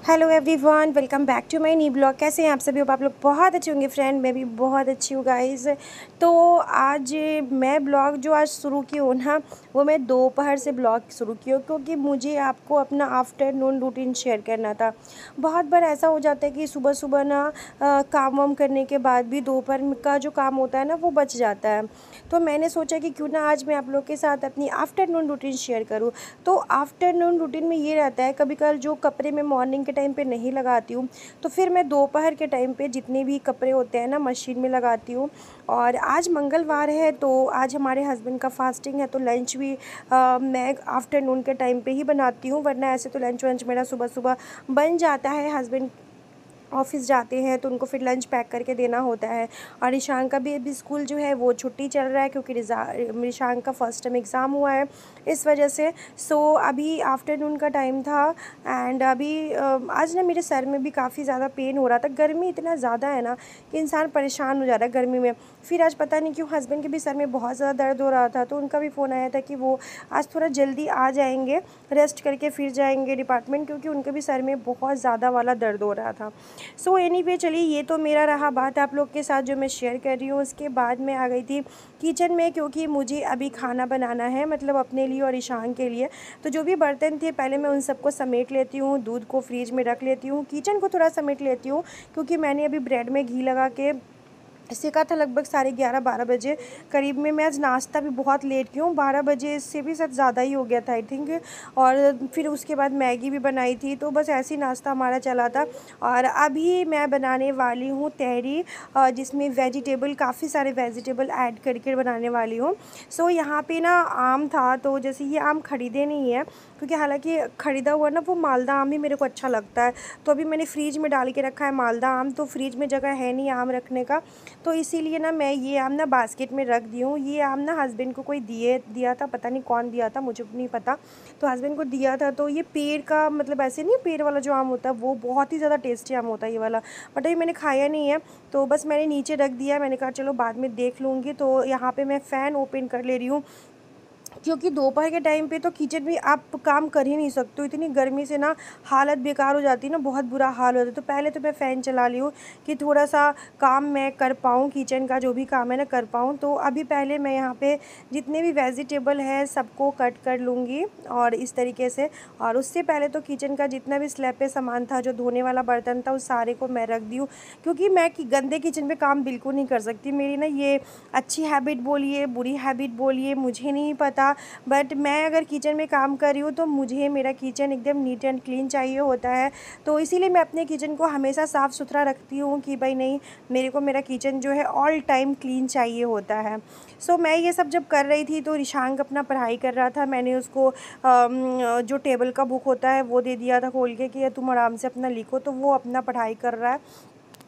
Hello everyone, welcome back to my new blog. कैसे हैं आप सभी? आप लोग बहुत अच्छे होंगे फ्रेंड। मैं भी बहुत अच्छी हूँ गाइस। तो आज मैं ब्लॉग जो आज शुरू की हूँ ना, वो मैं दोपहर से ब्लॉग शुरू की हूँ, क्योंकि मुझे आपको अपना आफ्टरनून रूटीन शेयर करना था। बहुत बार ऐसा हो जाता है कि सुबह सुबह ना काम वाम करने के बाद भी दोपहर का जो काम होता है ना, वो बच जाता है। तो मैंने सोचा कि क्यों ना आज मैं आप लोग के साथ अपनी आफ्टरनून रूटीन शेयर करूँ। तो आफ्टरनून रूटीन में ये रहता है, कभी कभार जो कपड़े मैं मॉर्निंग के टाइम पे नहीं लगाती हूँ, तो फिर मैं दोपहर के टाइम पे जितने भी कपड़े होते हैं ना, मशीन में लगाती हूँ। और आज मंगलवार है, तो आज हमारे हस्बैंड का फास्टिंग है, तो लंच भी मैं आफ्टरनून के टाइम पे ही बनाती हूँ। वरना ऐसे तो लंच वंच मेरा सुबह सुबह बन जाता है। हस्बैंड ऑफ़िस जाते हैं तो उनको फिर लंच पैक करके देना होता है। और ईशान का भी अभी स्कूल जो है वो छुट्टी चल रहा है, क्योंकि ईशान का फर्स्ट टर्म एग्ज़ाम हुआ है, इस वजह से। सो अभी आफ्टरनून का टाइम था एंड अभी आज ना मेरे सर में भी काफ़ी ज़्यादा पेन हो रहा था। गर्मी इतना ज़्यादा है ना कि इंसान परेशान हो जा रहा है गर्मी में। फिर आज पता नहीं क्यों हस्बैंड के भी सर में बहुत ज़्यादा दर्द हो रहा था, तो उनका भी फ़ोन आया था कि वो आज थोड़ा जल्दी आ जाएंगे, रेस्ट करके फिर जाएंगे डिपार्टमेंट, क्योंकि उनके भी सर में बहुत ज़्यादा वाला दर्द हो रहा था। सो एनीवे, चलिए ये तो मेरा रहा बात आप लोग के साथ जो मैं शेयर कर रही हूँ। उसके बाद मैं आ गई थी किचन में, क्योंकि मुझे अभी खाना बनाना है, मतलब अपने लिए और ईशान के लिए। तो जो भी बर्तन थे पहले मैं उन सबको समेट लेती हूँ, दूध को फ्रिज में रख लेती हूँ, किचन को थोड़ा समेट लेती हूँ, क्योंकि मैंने अभी ब्रेड में घी लगा के सेका था लगभग 11:30-12 बजे करीब में। मैं आज नाश्ता भी बहुत लेट की हूँ, 12 बजे से भी शायद ज़्यादा ही हो गया था आई थिंक। और फिर उसके बाद मैगी भी बनाई थी, तो बस ऐसे ही नाश्ता हमारा चला था। और अभी मैं बनाने वाली हूँ तहरी, जिसमें वेजिटेबल, काफ़ी सारे वेजिटेबल ऐड करके बनाने वाली हूँ। सो यहाँ पे ना आम था, तो जैसे ये आम ख़रीदे नहीं है, क्योंकि हालांकि ख़रीदा हुआ ना वो मालदा आम ही मेरे को अच्छा लगता है। तो अभी मैंने फ्रिज में डाल के रखा है मालदा आम, तो फ्रिज में जगह है नहीं आम रखने का, तो इसीलिए ना मैं ये आम ना बास्केट में रख दी हूँ। ये आम ना हस्बैंड को कोई दिया था, पता नहीं कौन दिया था, मुझे नहीं पता। तो हस्बैंड को दिया था। तो ये पेड़ का, मतलब ऐसे नहीं, पेड़ वाला जो आम होता है वो बहुत ही ज़्यादा टेस्टी आम होता है ये वाला, बट अभी मैंने खाया नहीं है, तो बस मैंने नीचे रख दिया। मैंने कहा चलो बाद में देख लूँगी। तो यहाँ पर मैं फ़ैन ओपन कर ले रही हूँ, क्योंकि दोपहर के टाइम पे तो किचन में आप काम कर ही नहीं सकते हो, इतनी गर्मी से ना हालत बेकार हो जाती है ना, बहुत बुरा हाल होता है। तो पहले तो मैं फ़ैन चला ली हूँ कि थोड़ा सा काम मैं कर पाऊँ, किचन का जो भी काम है ना कर पाऊँ। तो अभी पहले मैं यहाँ पे जितने भी वेजिटेबल है सबको कट कर लूँगी, और इस तरीके से। और उससे पहले तो किचन का जितना भी स्लैब पे सामान था, जो धोने वाला बर्तन था, उस सारे को मैं रख दी हूँ, क्योंकि मैं गंदे किचन में काम बिल्कुल नहीं कर सकती। मेरी ना ये अच्छी हैबिट बोलिए, बुरी हैबिट बोलिए, मुझे नहीं पता, बट मैं अगर किचन में काम कर रही हूँ तो मुझे मेरा किचन एकदम नीट एंड क्लीन चाहिए होता है। तो इसीलिए मैं अपने किचन को हमेशा साफ़ सुथरा रखती हूँ कि भाई नहीं, मेरे को मेरा किचन जो है ऑल टाइम क्लीन चाहिए होता है। सो मैं ये सब जब कर रही थी तो ऋशांक अपना पढ़ाई कर रहा था। मैंने उसको जो टेबल का बुक होता है वो दे दिया था खोल के कि तुम आराम से अपना लिखो, तो वो अपना पढ़ाई कर रहा है।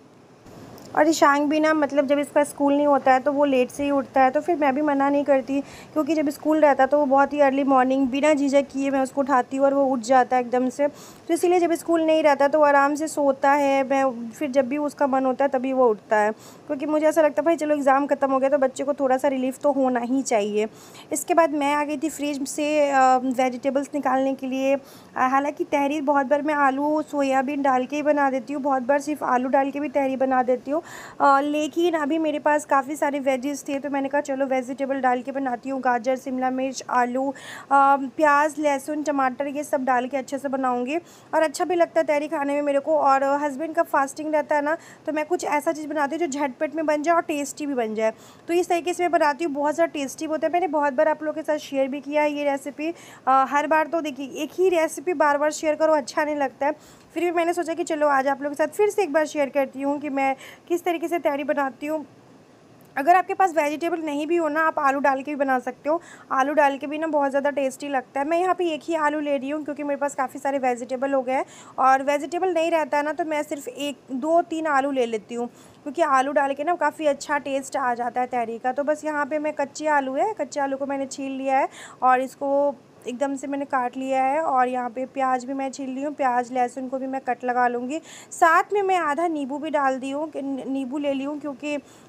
और ईशान भी ना, मतलब जब इसका स्कूल नहीं होता है तो वो लेट से ही उठता है, तो फिर मैं भी मना नहीं करती, क्योंकि जब स्कूल रहता है तो वो बहुत ही अर्ली मॉर्निंग बिना झिझक किए मैं उसको उठाती हूँ और वो उठ जाता है एकदम से। तो इसीलिए जब स्कूल नहीं रहता तो वो आराम से सोता है। मैं फिर जब भी उसका मन होता है तभी वो उठता है, क्योंकि मुझे ऐसा लगता है भाई चलो एग्ज़ाम ख़त्म हो गया तो बच्चे को थोड़ा सा रिलीफ़ तो होना ही चाहिए। इसके बाद मैं आ गई थी फ्रिज से वेजिटेबल्स निकालने के लिए। हालांकि तहरी बहुत बार मैं आलू सोयाबीन डाल के ही बना देती हूँ, बहुत बार सिर्फ आलू डाल के भी तहरी बना देती हूँ। लेकिन अभी मेरे पास काफ़ी सारे वेजेस थे, तो मैंने कहा चलो वेजिटेबल डाल के बनाती हूँ। गाजर, शिमला मिर्च, आलू, प्याज, लहसुन, टमाटर, ये सब डाल के अच्छे से बनाऊँगी, और अच्छा भी लगता है तहरी खाने में मेरे को। और हस्बैंड का फास्टिंग रहता है ना, तो मैं कुछ ऐसा चीज़ बनाती हूँ जो झटपट में बन जाए और टेस्टी भी बन जाए। तो इस तरीके से मैं बनाती हूँ, बहुत ज़्यादा टेस्टी होता है। मैंने बहुत बार आप लोगों के साथ शेयर भी किया है ये रेसिपी। हर बार तो देखिए एक ही रेसिपी बार बार शेयर करो अच्छा नहीं लगता है, फिर भी मैंने सोचा कि चलो आज आप लोगों के साथ फिर से एक बार शेयर करती हूँ कि मैं किस तरीके से तहरी बनाती हूँ। अगर आपके पास वेजिटेबल नहीं भी हो ना, आप आलू डाल के भी बना सकते हो। आलू डाल के भी ना बहुत ज़्यादा टेस्टी लगता है। मैं यहाँ पे एक ही आलू ले रही हूँ, क्योंकि मेरे पास काफ़ी सारे वेजिटेबल हो गए हैं, और वेजिटेबल नहीं रहता है ना तो मैं सिर्फ 1 2 3 आलू ले लेती हूँ, क्योंकि आलू डाल के ना काफ़ी अच्छा टेस्ट आ जाता है तहरी का। तो बस यहाँ पर मैं कच्चे आलू को मैंने छील लिया है, और इसको एकदम से मैंने काट लिया है। और यहाँ पे प्याज भी मैं छील ली हूँ, प्याज लहसुन को भी मैं कट लगा लूँगी। साथ में मैं आधा नींबू भी डाल दी हूँ, कि नींबू ले ली हूँ, क्योंकि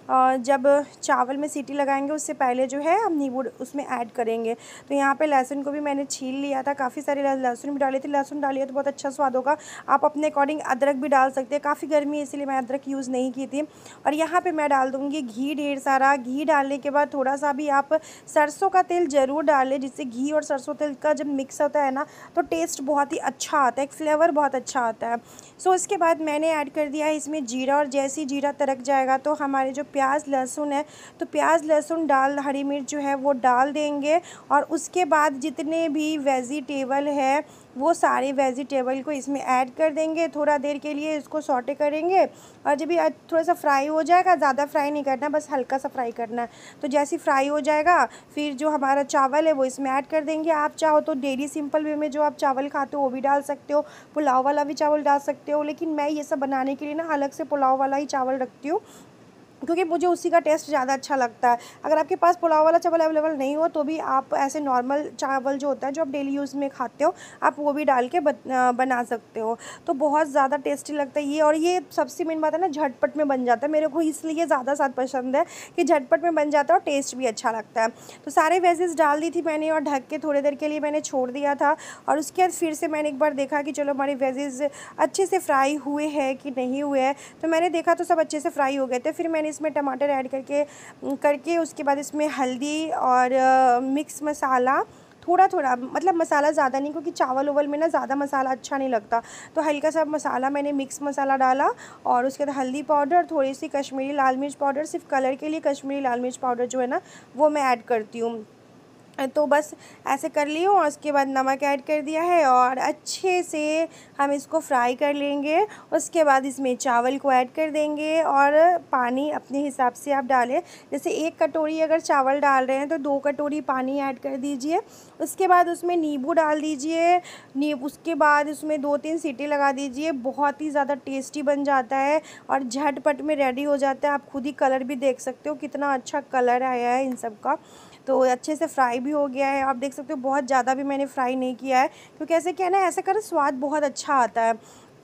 जब चावल में सीटी लगाएंगे उससे पहले जो है हम नींबू उसमें ऐड करेंगे। तो यहाँ पे लहसुन को भी मैंने छील लिया था, काफ़ी सारे लहसुन भी डाली थी। लहसुन डालिए तो बहुत अच्छा स्वाद होगा। आप अपने अकॉर्डिंग अदरक भी डाल सकते हैं, काफ़ी गर्मी है इसलिए मैं अदरक यूज़ नहीं की थी। और यहाँ पे मैं डाल दूँगी घी, ढेर सारा घी। डालने के बाद थोड़ा सा भी आप सरसों का तेल ज़रूर डालें, जिससे घी और सरसों तेल का जब मिक्स होता है ना तो टेस्ट बहुत ही अच्छा आता है, एक फ्लेवर बहुत अच्छा आता है। सो इसके बाद मैंने ऐड कर दिया है इसमें जीरा, और जैसे ही जीरा तड़क जाएगा तो हमारे जो प्याज लहसुन है, तो प्याज लहसुन डाल, हरी मिर्च जो है वो डाल देंगे। और उसके बाद जितने भी वेजिटेबल है वो सारे वेजिटेबल को इसमें ऐड कर देंगे। थोड़ा देर के लिए इसको सौटे करेंगे, और जब ये थोड़ा सा फ्राई हो जाएगा, ज़्यादा फ्राई नहीं करना, बस हल्का सा फ्राई करना है। तो जैसे फ्राई हो जाएगा फिर जो हमारा चावल है वो इसमें ऐड कर देंगे। आप चाहो तो डेली सिंपल वे में जो आप चावल खाते हो वो भी डाल सकते हो, पुलाव वाला भी चावल डाल सकते हो, लेकिन मैं ये सब बनाने के लिए ना अलग से पुलाव वाला ही चावल रखती हूँ, क्योंकि मुझे उसी का टेस्ट ज़्यादा अच्छा लगता है। अगर आपके पास पुलाव वाला चावल अवेलेबल नहीं हो तो भी आप ऐसे नॉर्मल चावल जो होता है जो आप डेली यूज़ में खाते हो, आप वो भी डाल के बना सकते हो। तो बहुत ज़्यादा टेस्टी लगता है ये। और ये सबसे मेन बात है ना, झटपट में बन जाता है। मेरे को इसलिए ज़्यादा स्वाद पसंद है कि झटपट में बन जाता है और टेस्ट भी अच्छा लगता है। तो सारे वेजेस डाल दी थी मैंने और ढक के थोड़ी देर के लिए मैंने छोड़ दिया था। और उसके बाद फिर से मैंने एक बार देखा कि चलो हमारे वेजेस अच्छे से फ्राई हुए हैं कि नहीं हुए हैं। तो मैंने देखा तो सब अच्छे से फ्राई हो गए थे। फिर मैंने इसमें टमाटर ऐड करके उसके बाद इसमें हल्दी और मिक्स मसाला थोड़ा थोड़ा, मतलब मसाला ज़्यादा नहीं, क्योंकि चावल उवल में ना ज़्यादा मसाला अच्छा नहीं लगता। तो हल्का सा मसाला मैंने मिक्स मसाला डाला, और उसके बाद हल्दी पाउडर, थोड़ी सी कश्मीरी लाल मिर्च पाउडर, सिर्फ कलर के लिए कश्मीरी लाल मिर्च पाउडर जो है ना वो मैं ऐड करती हूँ। तो बस ऐसे कर ली हूँ, और उसके बाद नमक ऐड कर दिया है और अच्छे से हम इसको फ्राई कर लेंगे। उसके बाद इसमें चावल को ऐड कर देंगे, और पानी अपने हिसाब से आप डालें। जैसे 1 कटोरी अगर चावल डाल रहे हैं तो 2 कटोरी पानी ऐड कर दीजिए। उसके बाद उसमें नींबू डाल दीजिए, उसके बाद उसमें 2-3 सीटी लगा दीजिए। बहुत ही ज़्यादा टेस्टी बन जाता है और झटपट में रेडी हो जाता है। आप खुद ही कलर भी देख सकते हो कितना अच्छा कलर आया है इन सब का। तो अच्छे से फ्राई भी हो गया है, आप देख सकते हो। बहुत ज़्यादा भी मैंने फ्राई नहीं किया है, क्योंकि ऐसे क्या है ना, ऐसा करें स्वाद बहुत अच्छा आता है।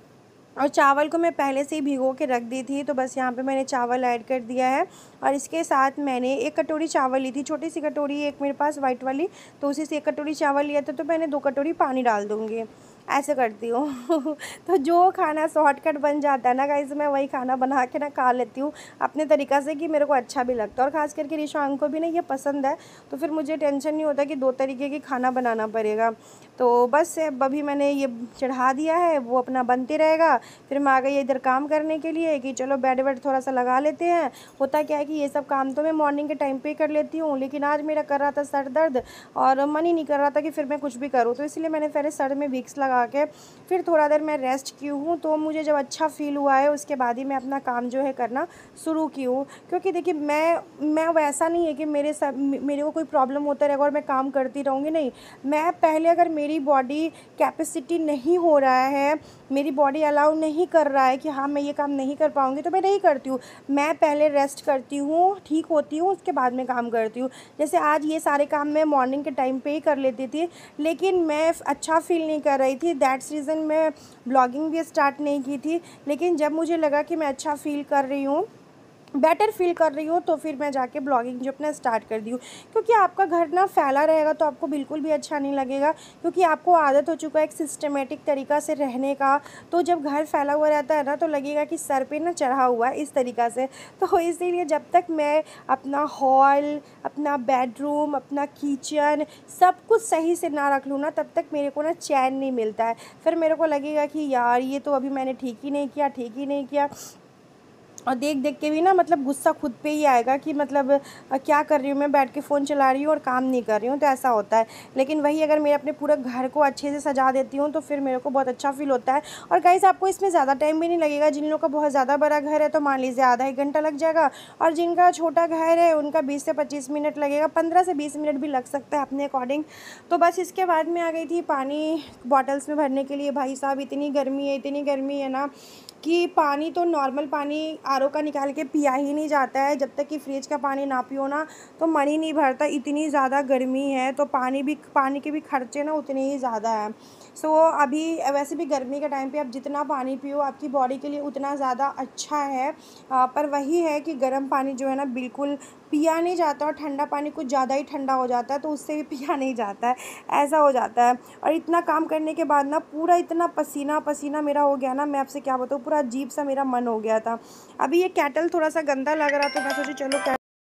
और चावल को मैं पहले से ही भिगो के रख दी थी, तो बस यहाँ पे मैंने चावल ऐड कर दिया है। और इसके साथ मैंने 1 कटोरी चावल ली थी, छोटी सी कटोरी एक मेरे पास वाइट वाली, तो उसी से 1 कटोरी चावल लिया था। तो मैंने 2 कटोरी पानी डाल दूँगी, ऐसे करती हूँ। तो जो खाना शॉर्टकट बन जाता है ना गाइस, मैं वही खाना बना के ना खा लेती हूँ अपने तरीक़ा से, कि मेरे को अच्छा भी लगता है। और ख़ास करके रिशांग को भी ना ये पसंद है, तो फिर मुझे टेंशन नहीं होता कि 2 तरीके की खाना बनाना पड़ेगा। तो बस अभी मैंने ये चढ़ा दिया है, वो अपना बनते रहेगा। फिर मैं आ गई इधर काम करने के लिए कि चलो बेड वेड थोड़ा सा लगा लेते हैं। होता क्या है कि ये सब काम तो मैं मॉर्निंग के टाइम पे ही कर लेती हूँ, लेकिन आज मेरा कर रहा था सर दर्द, और मन ही नहीं कर रहा था कि फिर मैं कुछ भी करूँ। तो इसलिए मैंने पहले सर में विक्स लगा के फिर थोड़ा देर मैं रेस्ट की हूँ। तो मुझे जब अच्छा फ़ील हुआ है उसके बाद ही मैं अपना काम जो है करना शुरू की हूँ। क्योंकि देखिए मैं वैसा नहीं है कि मेरे को कोई प्रॉब्लम होता रहेगा और मैं काम करती रहूँगी, नहीं। मैं पहले, अगर मेरी बॉडी कैपेसिटी नहीं हो रहा है, मेरी बॉडी अलाउ नहीं कर रहा है कि हाँ मैं ये काम नहीं कर पाऊँगी, तो मैं नहीं करती हूँ। मैं पहले रेस्ट करती हूँ, ठीक होती हूँ, उसके बाद में काम करती हूँ। जैसे आज ये सारे काम मैं मॉर्निंग के टाइम पे ही कर लेती थी, लेकिन मैं अच्छा फ़ील नहीं कर रही थी। दैट्स रीज़न मैं ब्लॉगिंग भी स्टार्ट नहीं की थी। लेकिन जब मुझे लगा कि मैं अच्छा फ़ील कर रही हूँ, बेटर फ़ील कर रही हूँ, तो फिर मैं जाके ब्लॉगिंग जो अपना स्टार्ट कर दी हूँ। क्योंकि आपका घर ना फैला रहेगा तो आपको बिल्कुल भी अच्छा नहीं लगेगा, क्योंकि आपको आदत हो चुका है एक सिस्टमेटिक तरीक़ा से रहने का। तो जब घर फैला हुआ रहता है ना, तो लगेगा कि सर पे ना चढ़ा हुआ है इस तरीक़ा से। तो इसीलिए जब तक मैं अपना हॉल, अपना बेडरूम, अपना किचन सब कुछ सही से ना रख लूँ ना, तब तक मेरे को ना चैन नहीं मिलता है। फिर मेरे को लगेगा कि यार ये तो अभी मैंने ठीक ही नहीं किया। और देख देख के भी ना, मतलब गुस्सा खुद पे ही आएगा कि मतलब क्या कर रही हूँ मैं, बैठ के फ़ोन चला रही हूँ और काम नहीं कर रही हूँ, तो ऐसा होता है। लेकिन वही अगर मैं अपने पूरे घर को अच्छे से सजा देती हूँ तो फिर मेरे को बहुत अच्छा फ़ील होता है। और गाइस आपको इसमें ज़्यादा टाइम भी नहीं लगेगा। जिन लोगों का बहुत ज़्यादा बड़ा घर है तो मान लीजिए आधा 1 घंटा लग जाएगा, और जिनका छोटा घर है उनका 20 से 25 मिनट लगेगा, 15 से 20 मिनट भी लग सकता है अपने अकॉर्डिंग। तो बस इसके बाद में आ गई थी पानी बॉटल्स में भरने के लिए। भाई साहब इतनी गर्मी है ना, कि पानी तो नॉर्मल पानी आरओ का निकाल के पिया ही नहीं जाता है। जब तक कि फ्रिज का पानी ना पियो ना तो मन ही नहीं भरता, इतनी ज़्यादा गर्मी है। तो पानी के भी खर्चे ना उतने ही ज़्यादा हैं। सो अभी वैसे भी गर्मी के टाइम पे आप जितना पानी पियो आपकी बॉडी के लिए उतना ज़्यादा अच्छा है। पर वही है कि गर्म पानी जो है ना बिल्कुल पिया नहीं जाता, और ठंडा पानी कुछ ज़्यादा ही ठंडा हो जाता है तो उससे भी पिया नहीं जाता है, ऐसा हो जाता है। और इतना काम करने के बाद ना पूरा इतना पसीना पसीना मेरा हो गया ना, मैं आपसे क्या बताऊँ, पूरा अजीब सा मेरा मन हो गया था। अभी ये केटल थोड़ा सा गंदा लग रहा तो मैं सोची चलो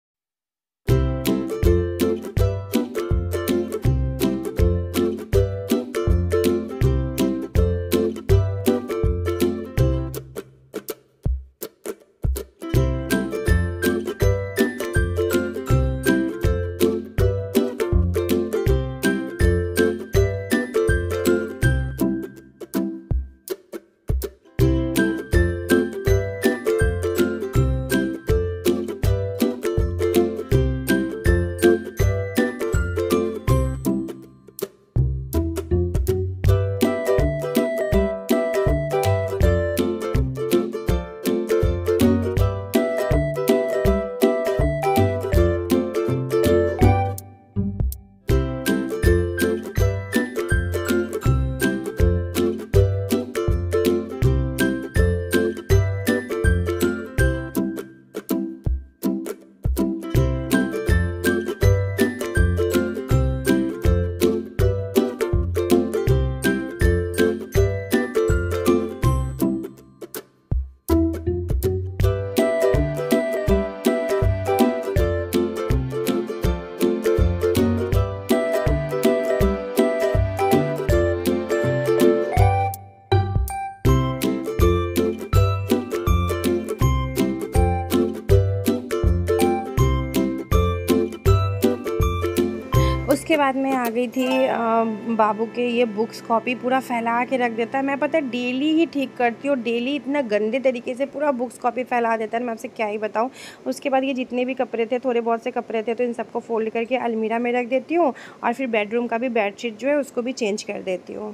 उसके बाद मैं आ गई थी बाबू के ये बुक्स कॉपी पूरा फैला के रख देता है। मैं पता है डेली ही ठीक करती हूँ, डेली इतना गंदे तरीके से पूरा बुक्स कॉपी फैला देता है, मैं आपसे क्या ही बताऊँ। उसके बाद ये जितने भी कपड़े थे, थोड़े बहुत से कपड़े थे, तो इन सबको फोल्ड करके अलमीरा में रख देती हूँ। और फिर बेडरूम का भी बेडशीट जो है उसको भी चेंज कर देती हूँ।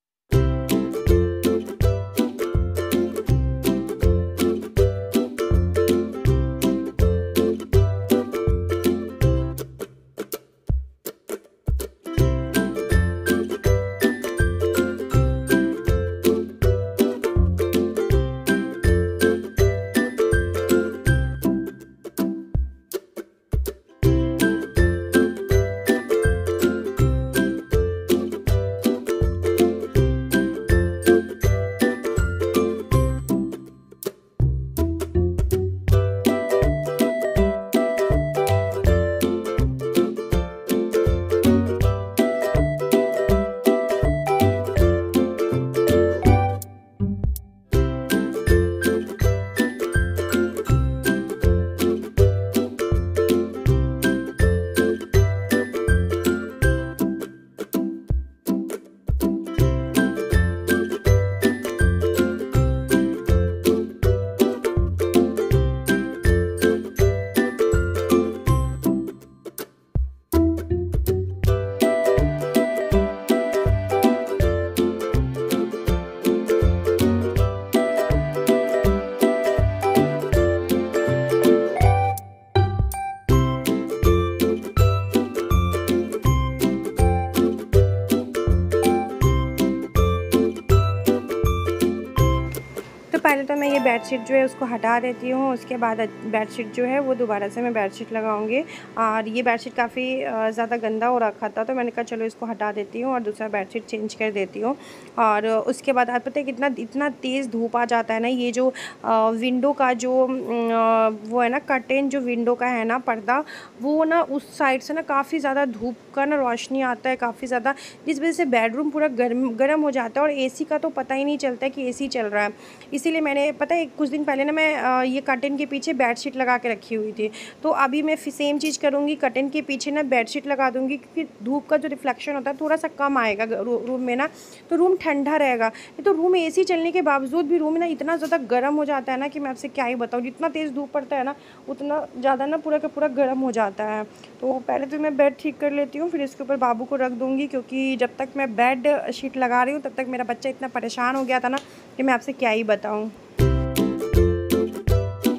पहले तो मैं ये बेडशीट जो है उसको हटा देती हूँ। उसके बाद बेडशीट जो है वो दोबारा से मैं बेडशीट लगाऊंगी। और ये बेडशीट काफ़ी ज़्यादा गंदा हो रखा था, तो मैंने कहा चलो इसको हटा देती हूँ और दूसरा बेडशीट चेंज कर देती हूँ। और उसके बाद आप पता है कितना इतना तेज़ धूप आ जाता है ना, ये जो विंडो का जो वो है ना कर्टेन, जो विंडो का है ना पर्दा, वो ना उस साइड से ना काफ़ी ज़्यादा धूप का ना रोशनी आता है काफ़ी ज़्यादा, जिस वजह से बेडरूम पूरा गर्म हो जाता है। और एसी का तो पता ही नहीं चलता है कि एसी चल रहा है। इसीलिए मैंने पता है कुछ दिन पहले ना मैं ये कर्टेन के पीछे बेडशीट लगा के रखी हुई थी, तो अभी मैं सेम चीज़ करूँगी, कर्टेन के पीछे ना बेडशीट लगा दूँगी, क्योंकि धूप का जो रिफ्लेक्शन होता है थोड़ा सा कम आएगा रूम में ना, तो रूम ठंडा रहेगा। नहीं तो रूम एसी चलने के बावजूद भी रूम ना इतना ज़्यादा गर्म हो जाता है ना कि मैं आपसे क्या ही बताऊँ। जितना तेज़ धूप पड़ता है ना उतना ज़्यादा ना पूरा का पूरा गर्म हो जाता है। तो पहले तो मैं बेड ठीक कर लेती हूँ, फिर इसके ऊपर बाबू को रख दूँगी, क्योंकि जब तक मैं बेड शीट लगा रही हूँ तब तक मेरा बच्चा इतना परेशान हो गया था ना कि मैं आपसे क्या ही बताऊँ।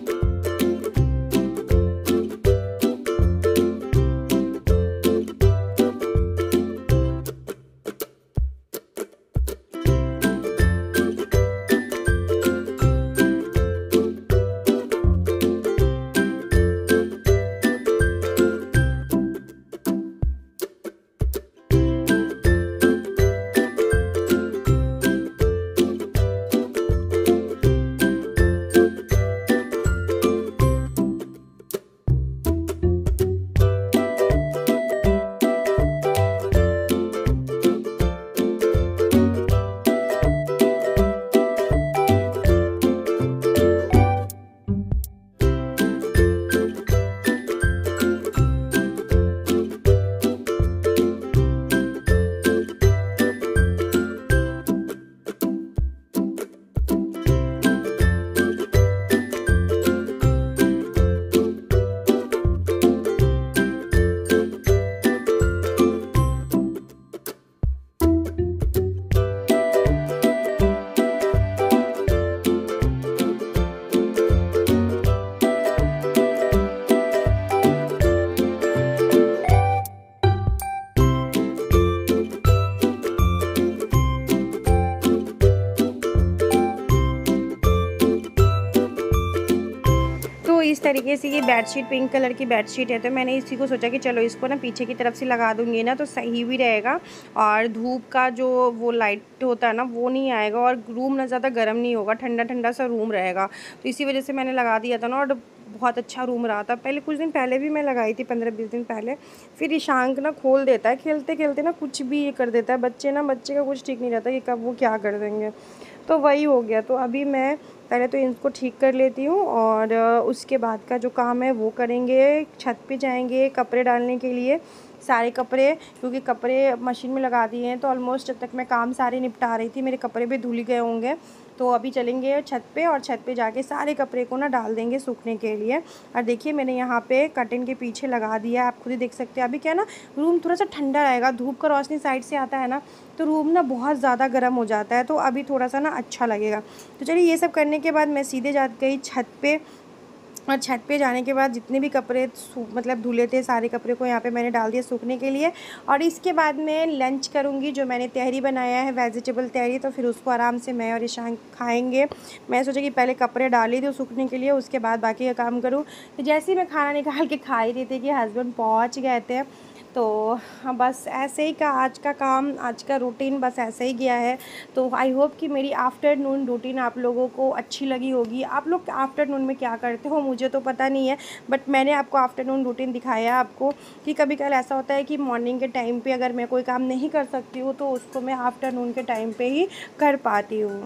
तरीके से ये बेडशीट पिंक कलर की बेडशीट है, तो मैंने इसी को सोचा कि चलो इसको ना पीछे की तरफ से लगा दूँगी ना तो सही भी रहेगा और धूप का जो वो लाइट होता है ना वो नहीं आएगा और रूम ना ज़्यादा गर्म नहीं होगा, ठंडा ठंडा सा रूम रहेगा। तो इसी वजह से मैंने लगा दिया था ना और बहुत अच्छा रूम रहा था। पहले कुछ दिन पहले भी मैं लगाई थी, 15-20 दिन पहले। फिर ईशांक ना खोल देता है, खेलते खेलते ना कुछ भी ये कर देता है। बच्चे का कुछ ठीक नहीं रहता कि कब वो क्या कर देंगे, तो वही हो गया। तो अभी मैं पहले तो इनको ठीक कर लेती हूँ और उसके बाद का जो काम है वो करेंगे। छत पे जाएंगे कपड़े डालने के लिए, सारे कपड़े, क्योंकि कपड़े मशीन में लगा दिए हैं तो ऑलमोस्ट जब तक मैं काम सारे निपटा रही थी मेरे कपड़े भी धुल गए होंगे। तो अभी चलेंगे छत पे और छत पे जाके सारे कपड़े को ना डाल देंगे सूखने के लिए। और देखिए मैंने यहाँ पे कर्टन के पीछे लगा दिया, आप खुद ही देख सकते हैं। अभी क्या ना रूम थोड़ा सा ठंडा रहेगा, धूप का रोशनी साइड से आता है ना तो रूम ना बहुत ज़्यादा गर्म हो जाता है, तो अभी थोड़ा सा ना अच्छा लगेगा। तो चलिए ये सब करने के बाद मैं सीधे जा गई छत पे और छत पे जाने के बाद जितने भी कपड़े मतलब धुले थे सारे कपड़े को यहाँ पे मैंने डाल दिया सूखने के लिए। और इसके बाद मैं लंच करूँगी, जो मैंने तहरी बनाया है वेजिटेबल तहरी, तो फिर उसको आराम से मैं और ईशान खाएंगे। मैं सोचा कि पहले कपड़े डाल ही दूँ सूखने के लिए, उसके बाद बाकी का काम करूँ। तो जैसे ही मैं खाना निकाल के खा ही रही थी कि हस्बैंड पहुँच गए थे। तो हाँ बस ऐसे ही का आज का काम, आज का रूटीन बस ऐसे ही गया है। तो आई होप कि मेरी आफ्टरनून रूटीन आप लोगों को अच्छी लगी होगी। आप लोग आफ्टरनून में क्या करते हो मुझे तो पता नहीं है, बट मैंने आपको आफ्टरनून रूटीन दिखाया आपको कि कभी कभी ऐसा होता है कि मॉर्निंग के टाइम पे अगर मैं कोई काम नहीं कर सकती हूँ तो उसको मैं आफ्टरनून के टाइम पे ही कर पाती हूँ।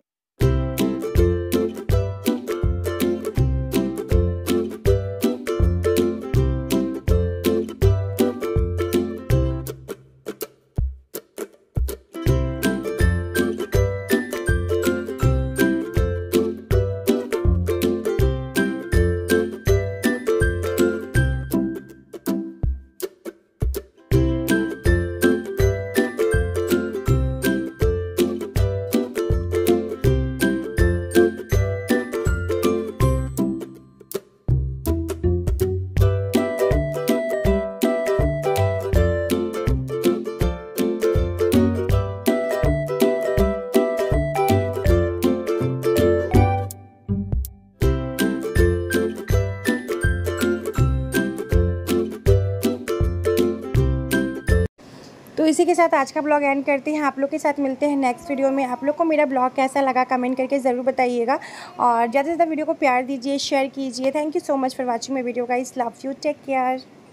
तो इसी के साथ आज का ब्लॉग एंड करते हैं। आप लोग के साथ मिलते हैं नेक्स्ट वीडियो में। आप लोग को मेरा ब्लॉग कैसा लगा कमेंट करके ज़रूर बताइएगा और ज़्यादा से ज़्यादा वीडियो को प्यार दीजिए, शेयर कीजिए। Thank you so much for watching my video guys, love you, take care.